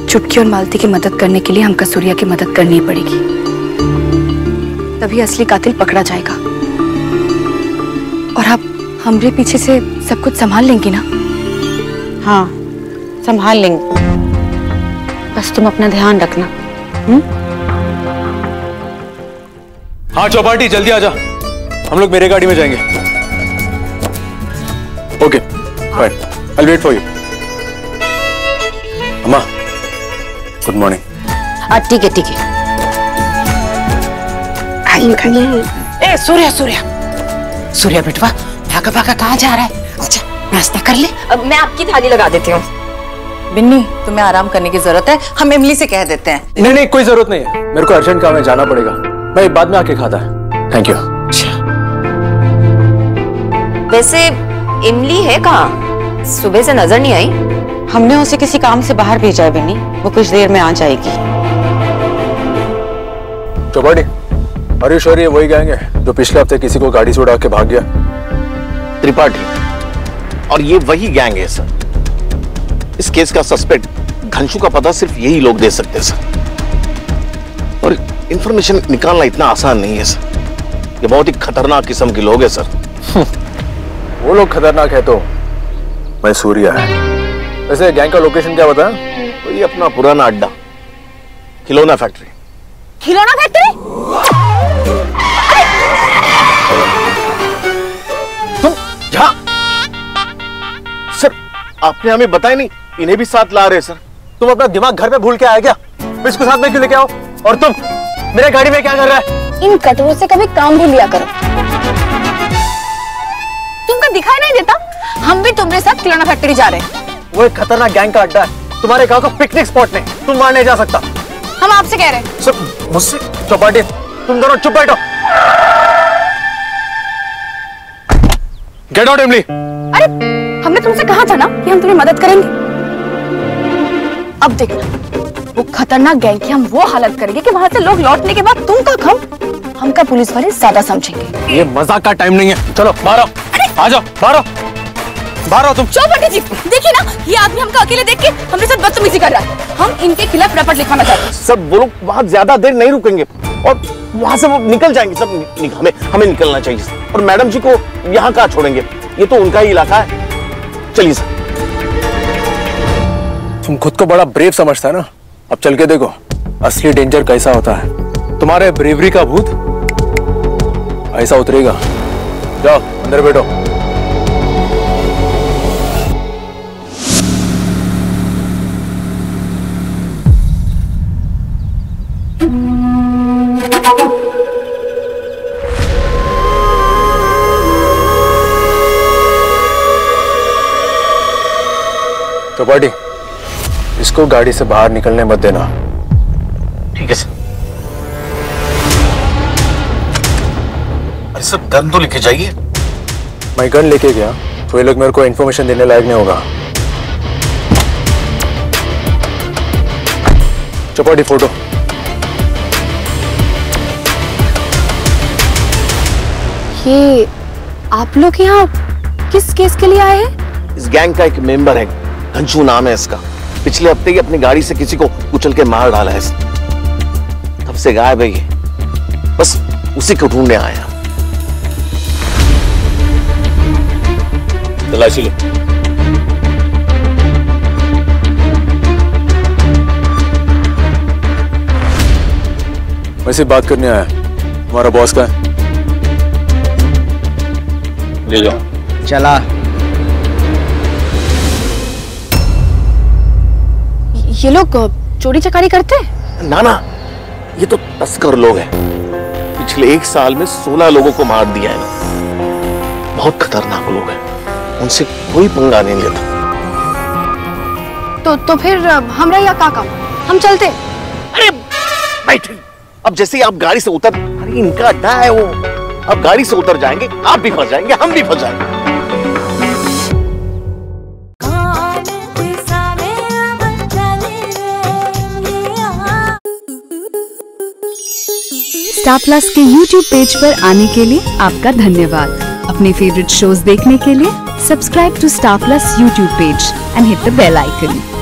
चुटकी और मालती की मदद करने के लिए हमको सूर्या की मदद करनी पड़ेगी, तभी असली कातिल पकड़ा जाएगा। और आप हमरे पीछे से सब कुछ संभाल लेंगी ना? हाँ, संभाल लेंगे, बस तुम अपना ध्यान रखना। हाँ चौपाटी, जल्दी आजा, हम लोग मेरे गाड़ी में जाएंगे। Okay fine, I will wait for you. अम्मा गुड मॉर्निंग। ठीक है ठीक है। ए सूर्या सूर्या सूर्या बेटवा, भागा भागा कहाँ जा रहा है? अच्छा नाश्ता कर ले। अब मैं आपकी थाली लगा देती हूँ। बिन्नी, तुम्हें आराम करने की जरूरत है, हम इमली से कह देते हैं। नहीं नहीं, कोई जरूरत नहीं है, मेरे को अर्जेंट काम है, जाना पड़ेगा, मैं बाद में आके खाता है। Thank you. वैसे इमली है कहाँ? सुबह से नजर नहीं आई। हमने उसे किसी काम से बाहर भेजा है बिन्नी, वो कुछ देर में आ जाएगी। चौपाटी, हरीश और ये वही गैंग है जो पिछले हफ्ते किसी को गाड़ी से उड़ा के भाग गया? त्रिपाठी, और ये वही गैंग है सर। इस केस का सस्पेक्ट घनशू का पता सिर्फ यही लोग दे सकते हैं सर, और इंफॉर्मेशन निकालना इतना आसान नहीं है सर। ये बहुत ही खतरनाक किस्म के लोग हैं सर। वो लोग खतरनाक है तो मैं सूर्या है। वैसे गैंग का लोकेशन क्या बता? तो ये अपना पुराना अड्डा, खिलौना फैक्ट्री। खिलौना फैक्ट्री? तुम यहाँ? सर आपने हमें बताया नहीं, इन्हें भी साथ ला रहे सर। तुम अपना दिमाग घर पे भूल के आए क्या? इसको साथ में क्यों लेके आओ? और तुम मेरे गाड़ी में क्या कर रहा है? इन कटोरों से कभी काम भी लिया करो। तुमको दिखाई नहीं देता? हम भी तुम्हारे साथ खिलौना फैक्ट्री जा रहे हैं। वो एक खतरनाक गैंग का अड्डा है, तुम्हारे गांव का पिकनिक स्पॉट नहीं, तुम वहां नहीं जा सकता। हम आपसे कह रहे हैं। सर मुझसे? चौपाटी, तुम दोनों चुप बैठो। गेट आउट इमली। अरे हमने तुमसे कहा था ना कि हम तुम्हें मदद करेंगे। अब देखना, वो खतरनाक गैंग की हम वो हालत करेंगे कि वहां से लोग लौटने के बाद तुम हमका पुलिस वाले ज्यादा समझेंगे। ये मजाक का टाइम नहीं है, चलो बाहर आओ। आ जाओ बाहर आओ, बाहर आओ तुम। चौपाटी जी देखिए ना, ये आदमी हमको अकेले देख के हमारे साथ बदतमीजी कर रहा है। हम इनके खिलाफ रिपोर्ट लिखवाना चाहते हैं। सब वो लोग वहां ज्यादा देर नहीं रुकेंगे और वहां से वो निकल जाएंगे सब। हमें निकलना चाहिए। और मैडम जी को यहाँ कहाँ छोड़ेंगे? ये तो उनका ही इलाका है। चलिए सर। तुम खुद को बड़ा ब्रेव समझता है ना, अब चल के देखो असली डेंजर कैसा होता है। तुम्हारे ब्रेवरी का भूत ऐसा उतरेगा। जाओ अंदर बैठो। चौपाटी, इसको गाड़ी से बाहर निकलने मत देना। ठीक है सर। अरे सब गन तो लेके जाइए। मैं गन लेके गया तो ये लोग मेरे को इन्फॉर्मेशन देने लायक नहीं होगा। चौपाटी फोटो। ये आप लोग यहाँ किस केस के लिए आए हैं? इस गैंग का एक मेंबर है, घनशू नाम है इसका। पिछले हफ्ते ही अपनी गाड़ी से किसी को कुचल के मार डाला है। तब से गायब है ये, बस उसी को ढूंढने आया। तलाशी लो। वैसे बात करने आया, हमारा बॉस का है? ले जाओ। चला। ये लोग चोरी चकारी करते हैं? ना ना, ये तो तस्कर लोग हैं। पिछले 1 साल में 16 लोगों को मार दिया है ना। बहुत खतरनाक लोग हैं, उनसे कोई पंगा नहीं लेता। तो फिर हमरा यहाँ का काम? हम चलते। अरे बैठे, अब जैसे ही आप गाड़ी से उतर, अरे इनका अड्डा है वो, अब गाड़ी से उतर जाएंगे, आप भी फंस जाएंगे, हम भी फंस जाएंगे। स्टार प्लस के YouTube पेज पर आने के लिए आपका धन्यवाद। अपने फेवरेट शोज देखने के लिए subscribe to Star Plus YouTube page and hit the bell icon.